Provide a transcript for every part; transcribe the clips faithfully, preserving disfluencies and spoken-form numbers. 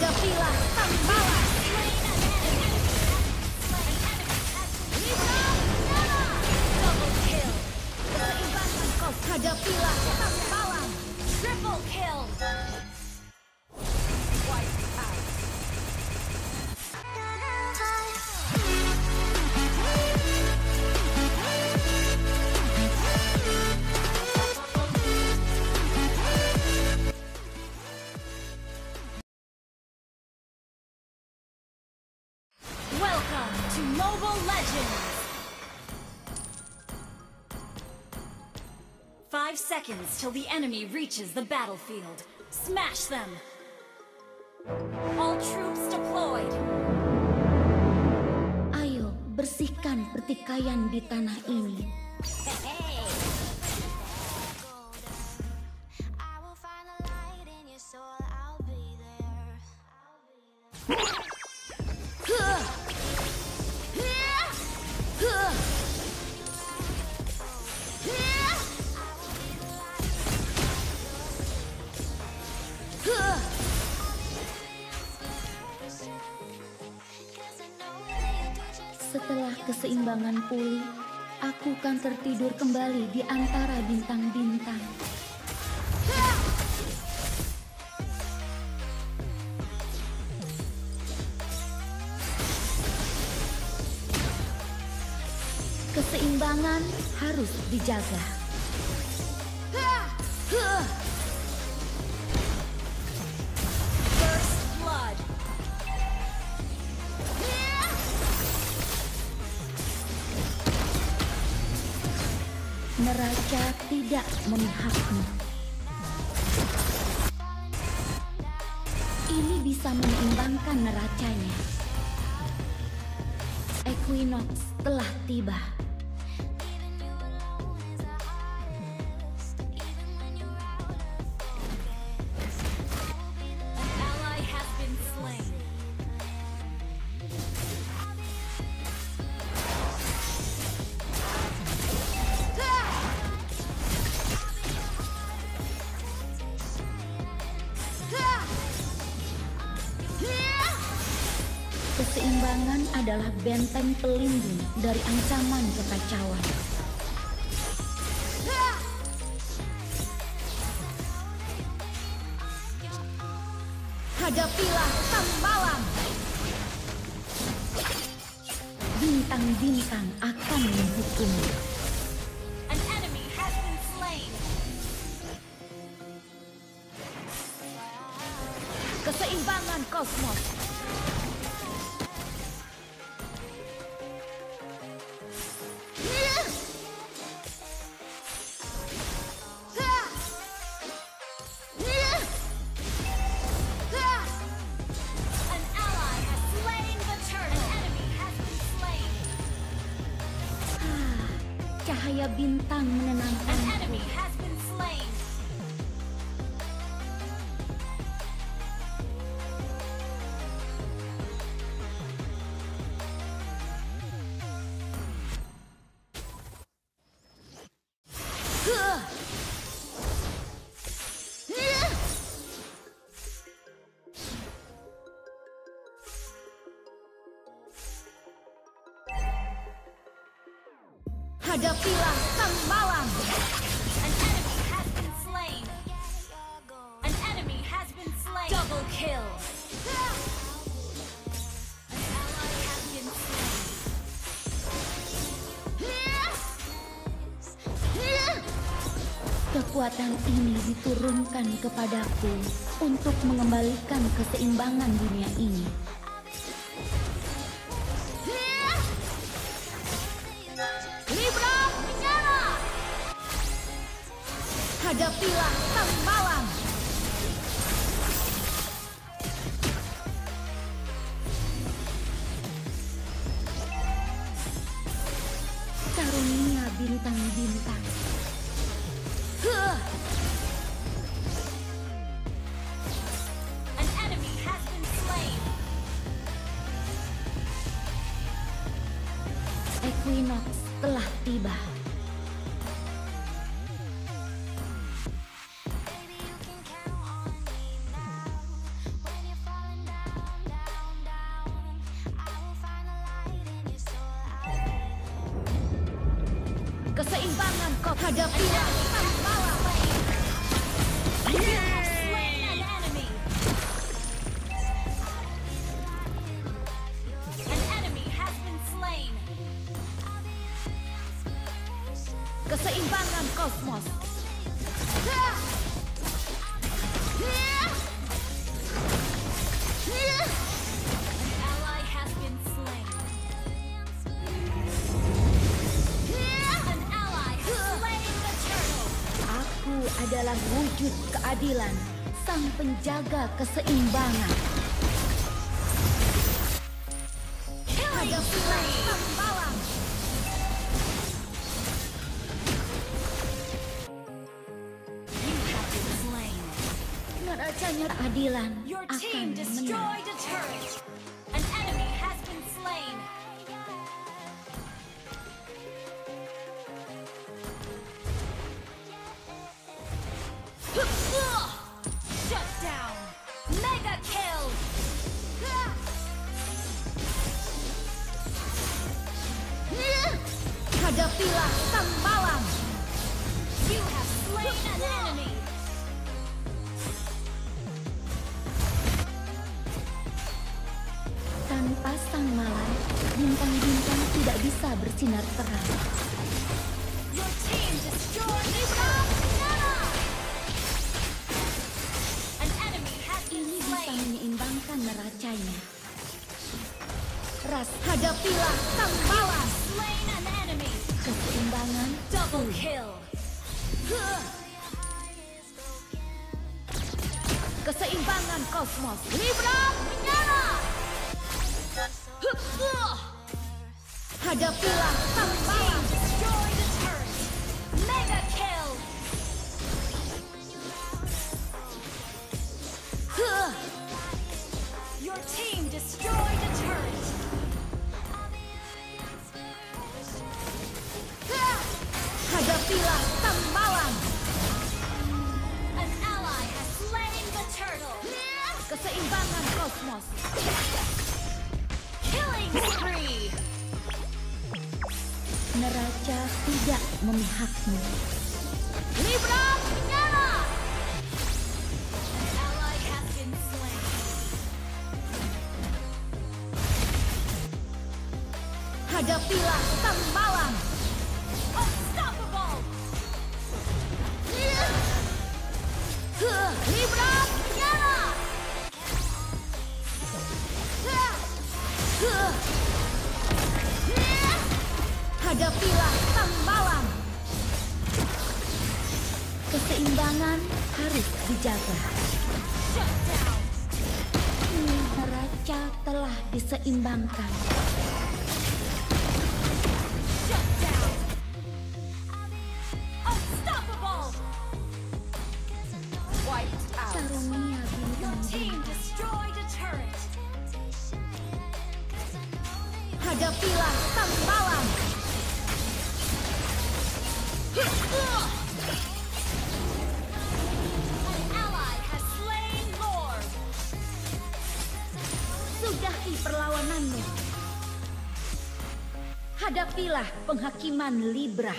Hadapilah sang malam. Double kill. Keseimbangan kau. Hadapilah sang malam. Triple kill. Wipe out. Welcome to Mobile Legends! Five seconds till the enemy reaches the battlefield. Smash them! All troops deployed! Ayo, bersihkan pertikaian di tanah ini. Setelah keseimbangan pulih, aku kan tertidur kembali di antara bintang-bintang. Keseimbangan harus dijaga. First blood. Neraca tidak memihakmu. Ini bisa menyeimbangkan neracanya. Equinox telah tiba. Keseimbangan adalah benteng pelindung dari ancaman kekacauan. Hadapilah sang malam. Bintang-bintang akan menghukummu. An enemy has been slain. Keseimbangan kosmos. Cahaya bintang menenangkan. An enemy has been slain. Hadapilah sang malam. An enemy has been slain. An enemy has been slain. Double kill. An ally has been slain. Kekuatan ini diturunkan kepadaku untuk mengembalikan keseimbangan dunia ini. Hadapilah sang malam. Karunia bintang-bintang. An enemy has been slain. Equinox telah tiba. Baby, you can count on me now. When you're falling down. Keseimbangan kau hadapilah sang malam. You have slain an enemy. An enemy has been slain. Keseimbangan kosmos. An ally has been slain. An ally has slain the turtle. Aku adalah wujud keadilan, sang penjaga keseimbangan. Killing Hadapilah spree. sang malam. You have been slain. Neracanya keadilan Your akan team menang. destroyed a turret. An enemy has been slain. Shut down. Mega kill. Hadapilah sang malam. You have slain an enemy. Tanpa sang malam, bintang-bintang tidak bisa bersinar terang. Your team destroyed the turret. An enemy has been Ini bisa slain. menyeimbangkan neracanya. Ras, hadapilah sang malam. Slain an enemy. Keseimbangan Double kill. Keseimbangan kosmos. Libra menyala. Hadapilah sang malam. Destroy the turret. Mega kill. Your team destroyed a turret. Hadapilah sang malam. An ally has slain the turtle. Keseimbangan kosmos. Killing spree. Neraca tidak memihakmu. Libra menyala. An ally has been slain. Hadapilah sang malam. Unstoppable. Libra menyala. Hadapilah sang malam. Keseimbangan harus dijaga. Shut down. Neraca telah diseimbangkan. Shut down. Unstoppable. Wiped out. Karunia Your bintang team destroyed a turret. Hadapilah sang malam. An ally has slain Lord. Sudahi perlawananmu. Hadapilah penghakiman Libra.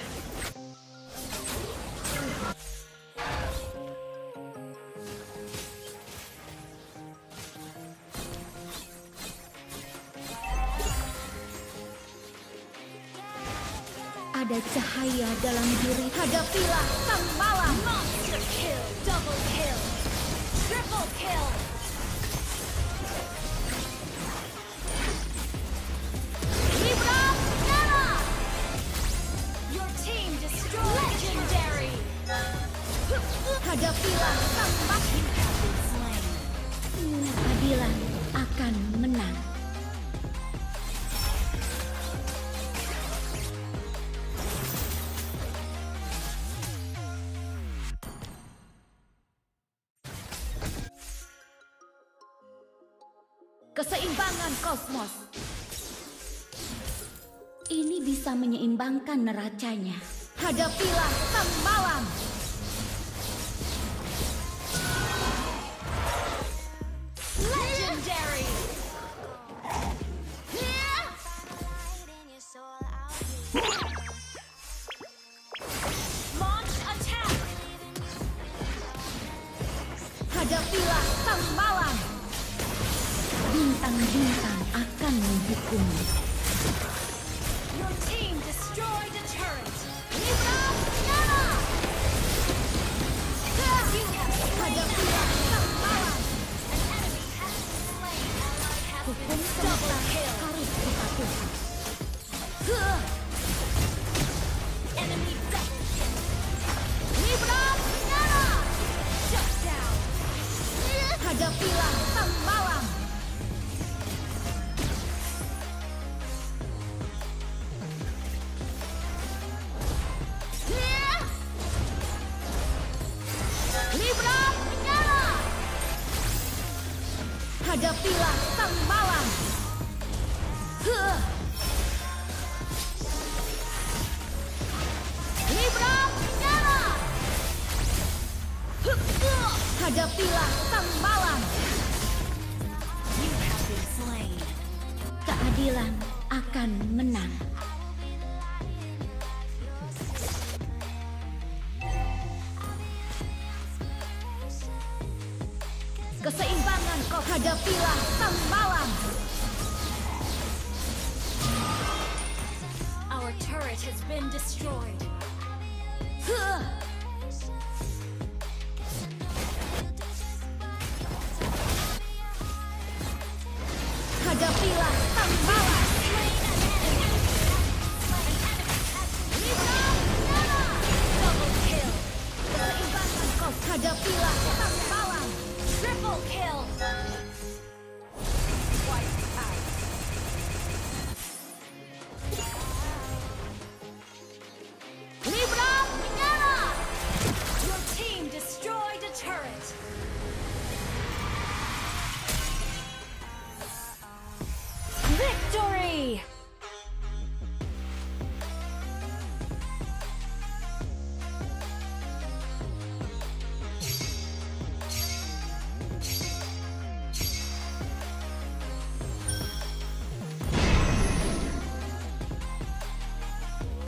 Ada cahaya dalam diri. Hadapilah sang malam. Monster kill. Double kill. Triple kill. Libra menyala. Your team destroyed. Legendary. Hadapilah sang malam. You have been slain. Keadilan akan menang. Keseimbangan kosmos. Ini bisa menyeimbangkan neracanya. Hadapilah sang malam. Legendary. bintang-bintang akan menghukummu. Your team destroyed a turret. Libra Nana. You have Hadapilah sang malam. an enemy has been slain. Ally has Hukum been semesta double kill. harus dipatuhi. Enemy double kill. Libra Nana. Shut down. Hadapilah sang malam. Libra Nana. Hadapilah sang malam. Huh. Libra Nana. Hadapilah sang malam. You have been slain. Keadilan akan menang. Keseimbangan kau. Hadapilah sang malam. Our turret has been destroyed. Huh. Hadapilah sang malam. Double kill. Keseimbangan kau. Hadapilah sang malam. Triple kill.